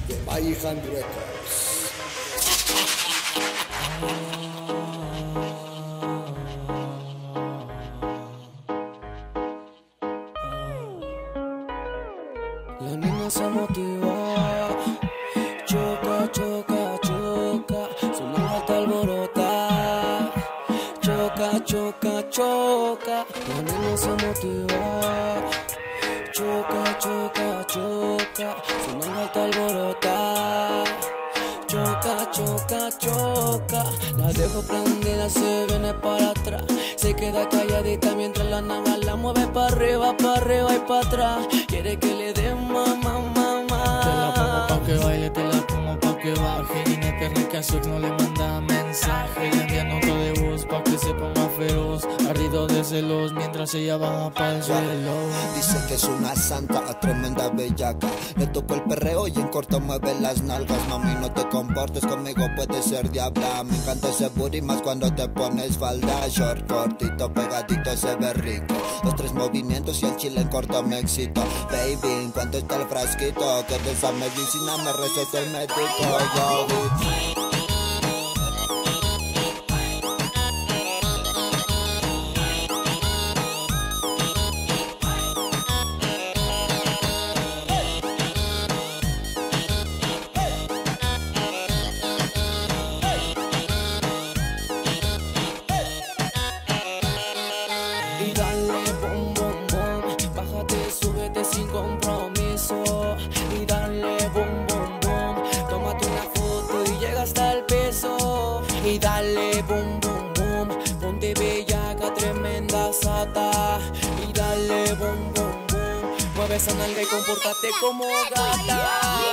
de Mayhem Records. La niña se motiva, choca, choca, choca, su nalga está alborotada, choca, choca, choca. La niña se motiva, choca, choca, choca, su nalga está alborotada, choca, choca, choca. La dejo prendida, se viene para atrás, se queda calladita mientras la nalga la mueve para arriba y para atrás. Quiere que le dé mamá, mamá. Te la pongo pa' que baile, te la pongo pa' que baje. Niña que rica, su ex no le manda mensaje. Le envía nota de voz pa' que se ponga feroz, ardido de celos mientras ella baja pa'l suelo. Dice que es una santa, tremenda bellaca. Le tocó el perreo y en corto mueve las nalgas. Mami, no te comportes conmigo, puedes ser diabla. Me encanta ese booty más cuando te pones falda. Short, cortito, pegadito, se ve rico. Los tres movimientos y el chile en corto me excito. Baby, ¿en cuánto está el frasquito? Que de esa medicina me receta el médico. Yo, Y dale bom, bom, bom, bájate, súbete sin compromiso. Y dale bom, bom, bom, tómate una foto y llega hasta el peso. Y dale bom, bom, bom, ponte bellaca, tremenda sata. Y dale bom, bom, bom, mueve esa nalga y compórtate como gata.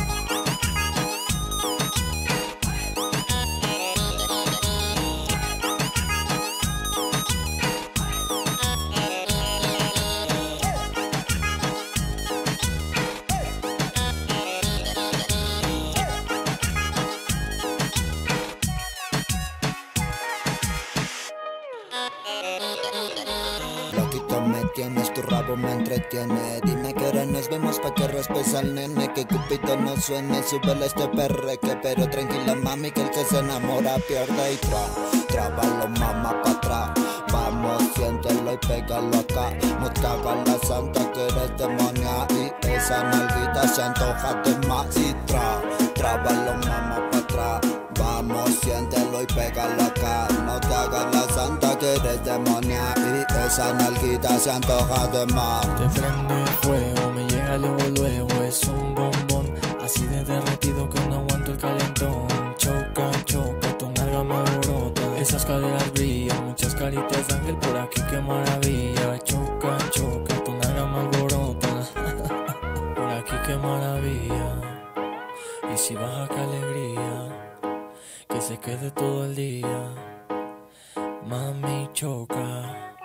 loquito me tienes, tu rabo me entretiene. Dime que ahora nos vemos pa' que respetes al nene. Que Cupido no suene, súbele este perreque. Pero tranquila mami, que el que se enamora pierde. Y trábalo mamá pa' atrás. Vamos, siéntelo y pégalo acá. No te hagas la santa que eres demonia. Y esa nalguita se antoja de más. Y trábalo mamá pa' atrás. Vamos, siéntelo y pégalo acá. No te hagas la santa que eres demonia. Y esa nalguita se antoja de más. Te prende fuego, me llega luego, luego. Es un bombón, así de derretido que no aguanto el calentón. Choca, choca, tu nalga me alborota. Esas caderas brillan, muchas caritas de ángel por aquí, qué maravilla. Choca, choca, tu nalga me alborota. Por aquí, qué maravilla. Y si baja, qué alegría. Que se quede todo el día. Mami, choca.